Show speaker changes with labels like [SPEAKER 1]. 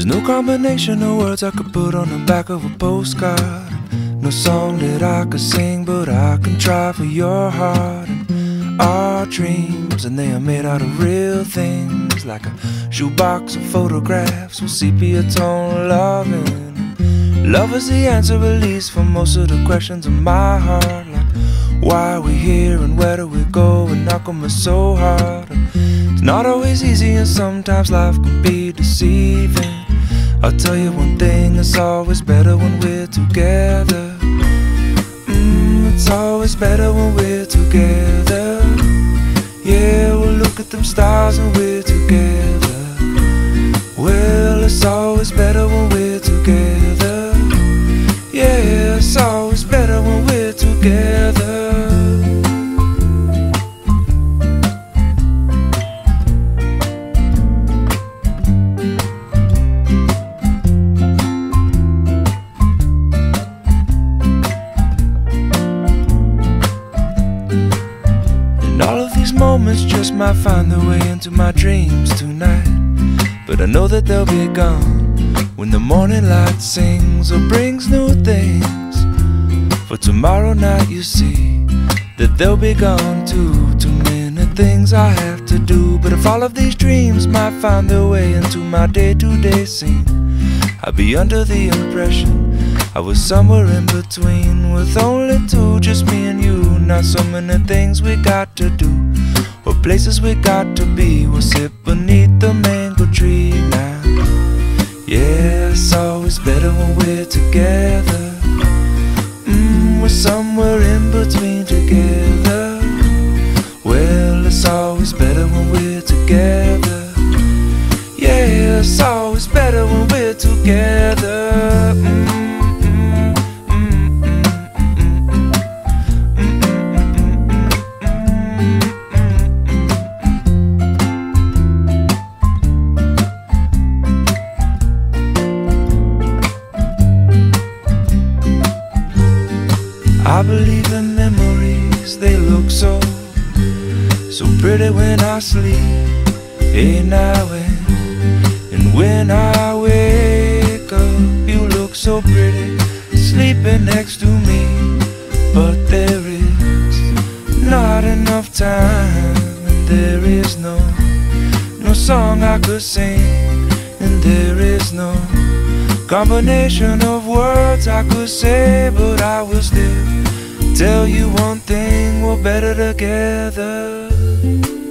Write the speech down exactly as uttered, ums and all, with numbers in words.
[SPEAKER 1] There's no combination of words I could put on the back of a postcard. No song that I could sing, but I can try for your heart. And our dreams, and they are made out of real things, like a shoebox of photographs with sepia tone loving. Love is the answer, at least, for most of the questions in my heart, like why are we here and where do we go, and how come it's so hard. And it's not always easy, and sometimes life can be deceiving. I'll tell you one thing, it's always better when we're together. Mm, it's always better when we're together. Yeah, we'll look at them stars and we're together. Well, it's always better when we're together. Yeah, it's always better when we're together. All of these moments just might find their way into my dreams tonight, but I know that they'll be gone when the morning light sings or brings new things. For tomorrow night you see that they'll be gone too. Too many things I have to do, but if all of these dreams might find their way into my day-to-day scene, I'd be under the impression I was somewhere in between, with only two, just me and you. Not so many things we got to do, or places we got to be. We'll sit beneath the mango tree now. Yeah, it's always better when we're together. Mm, we're somewhere in between together. Well, it's always better when we're together. Yeah, it's always better when we're together. Mm. I believe in memories, they look so, so pretty when I sleep. Hey now and, and when I wake up, you look so pretty, sleeping next to me. But there is not enough time, and there is no, no song I could sing, and there is no combination of words I could say, but I will still tell you one thing, we're better together.